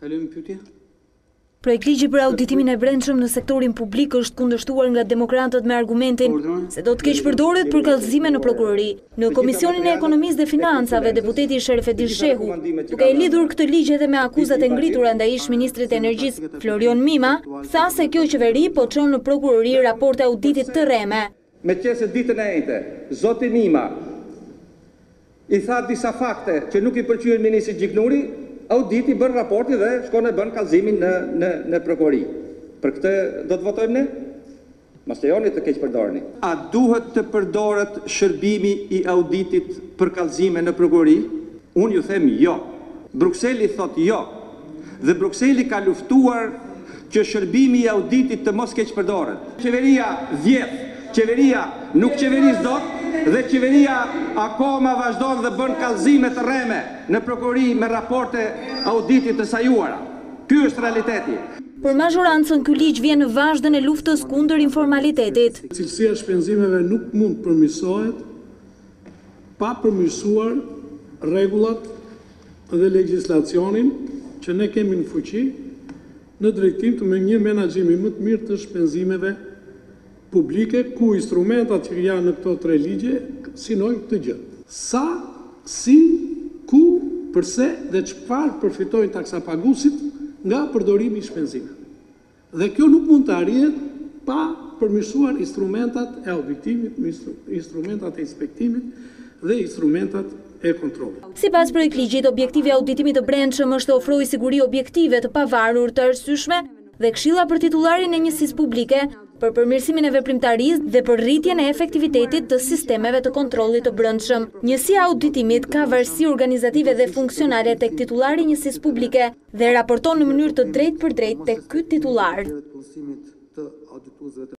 Kalojmë pyetje. Projekt ligji për auditimin e brendshëm në sektorin publik është kundërshtuar nga demokratët me argumentin se do të keq përdoret për kallëzime në prokurori. Në Komisionin e Ekonomisë dhe Financave, deputeti Sherefedin Shehu, duke e lidhur këtë ligj edhe me akuzat e ngritura ndaj ish-ministrit të Energjisë Florion Mima, tha se kjo qeveri po çon në prokurori raporte auditit të rreme. Meqense ditën e njëjtë, zoti Mima i tha disa fakte që nuk i pëlqyen ministrit Gjiknuri, auditi bën raporti dhe shkon e bën kallëzimin në prokurori. Për këtë do të votojmë ne? Mos lejoni të keq përdorni. A duhet të përdoret shërbimi i auditit për kallëzime në prokurori? Unë ju them jo. Brukseli thot jo. Dhe Brukseli ka luftuar që shërbimi i auditit të mos keq përdoret. Qeveria vjedh, qeveria nuk qeveris dot, dhe qeveria akoma vazhdon dhe bën kallëzime të rreme në prokurori me raporte auditit të sajuara. Ky është realiteti. Për mazhorancën ky ligj vjen në vazhdën e luftës kundër informalitetit. Cilësia e shpenzimeve nuk mund përmirësohet pa përmirësuar rregullat dhe legjislacionin që ne kemi në fuqi në drejtim të një menaxhimi më të mirë të shpenzimeve publike, ku instrumentat që janë në këto tre ligje synojnë këtë gjë. Sa, si, ku, përse dhe çfarë përfitojnë taksapaguesit nga përdorimi i shpenzimeve. Dhe kjo nuk mund të arrihet pa përmirësuar instrumentat e auditimit, instrumentat e inspektimit dhe instrumentat e kontrollit. Sipas projektligjit, objektivi i auditimit të brendshëm është të ofrojë siguri objektive të pavarur të arsyeshme dhe këshilla për titullarin e njësisë publike për përmirësimin e veprimtarisë dhe për rritjen e efektivitetit të sistemeve të kontrollit të brendshëm. Njësia e auditimit ka varësi organizative dhe funksionale tek titullari i njësisë publike dhe raporton në mënyrë të drejtë për drejtë tek ky titullar.